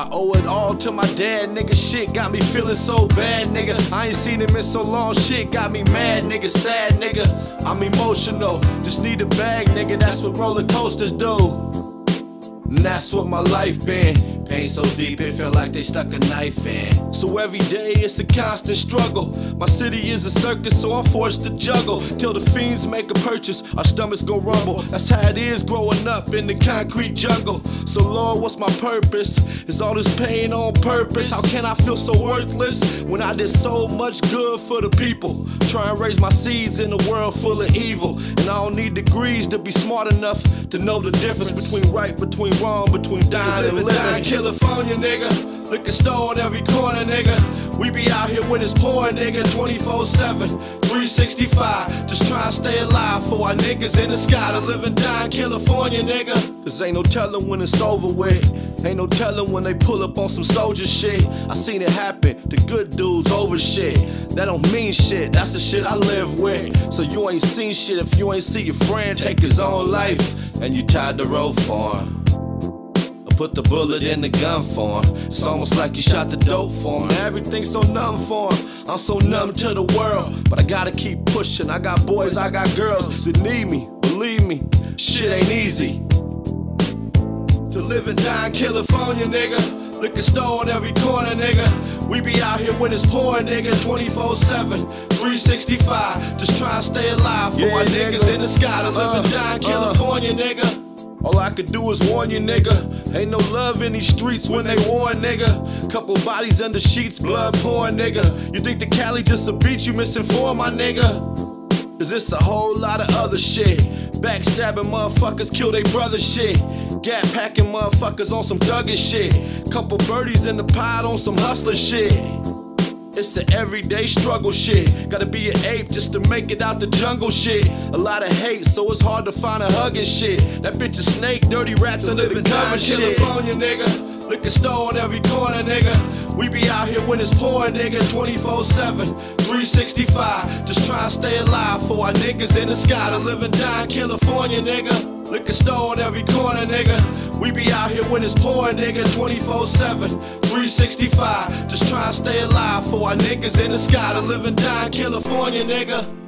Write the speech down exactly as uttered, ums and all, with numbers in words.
I owe it all to my dad, nigga. Shit got me feeling so bad, nigga. I ain't seen him in so long. Shit got me mad, nigga. Sad, nigga. I'm emotional. Just need a bag, nigga. That's what roller coasters do. And that's what my life been. Pain so deep it feel like they stuck a knife in. So every day it's a constant struggle. My city is a circus, so I'm forced to juggle. Till the fiends make a purchase, our stomachs gon' rumble. That's how it is growing up in the concrete jungle. So Lord, what's my purpose? Is all this pain on purpose? How can I feel so worthless when I did so much good for the people? Try and raise my seeds in a world full of evil. And I don't need degrees to be smart enough to know the difference between right, between wrong, between dying and living. Dying, California, nigga. Liquor store on every corner, nigga. We be out here when it's pouring, nigga. twenty-four seven, three sixty-five. Just try and stay alive for our niggas in the sky to live and die in California, nigga. Cause ain't no telling when it's over with. Ain't no telling when they pull up on some soldier shit. I seen it happen to good dudes over shit. That don't mean shit, that's the shit I live with. So you ain't seen shit if you ain't see your friend take his own life and you tied the rope for him. Put the bullet in the gun for him. It's almost like you shot the dope for him. Everything's so numb for him. I'm so numb to the world, but I gotta keep pushing. I got boys, I got girls that need me. Believe me, shit ain't easy. To live and die in California, nigga. Liquor store on every corner, nigga. We be out here when it's pouring, nigga. twenty-four seven, three sixty-five. Just try and stay alive for yeah, our niggas nigga. in the sky to live and die in California, uh. nigga. All I could do is warn you, nigga. Ain't no love in these streets when they warn, nigga. Couple bodies under sheets, blood pouring, nigga. You think the Cali just a beat, you misinformed, my nigga. Cause it's a whole lot of other shit. Backstabbing motherfuckers kill they brother shit. Gap packing motherfuckers on some thuggish shit. Couple birdies in the pot on some hustler shit. It's an everyday struggle shit. Gotta be an ape just to make it out the jungle shit. A lot of hate, so it's hard to find a hug and shit. That bitch a snake, dirty rats are living cover shit. California, nigga. Liquor store on every corner, nigga. We be out here when it's pouring, nigga. twenty-four seven, three sixty-five. Just try and stay alive for our niggas in the sky to live and die in California, nigga. Liquor store on every corner, nigga. We be out here when it's pouring, nigga. twenty-four seven, three sixty-five. Just try and stay alive for our niggas in the sky to live and die in California, nigga.